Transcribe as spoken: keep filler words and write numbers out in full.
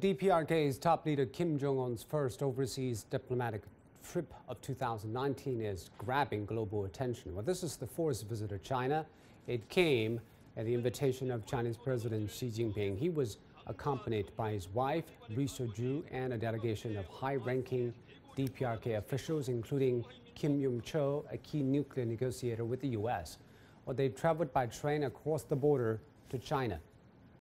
D P R K's top leader Kim Jong Un's first overseas diplomatic trip of two thousand nineteen is grabbing global attention. Well, this is the fourth visit to China. It came at the invitation of Chinese President Xi Jinping. He was accompanied by his wife, Ri Ju, and a delegation of high-ranking D P R K officials, including Kim Yong Chol, a key nuclear negotiator with the U S. Well, they traveled by train across the border to China.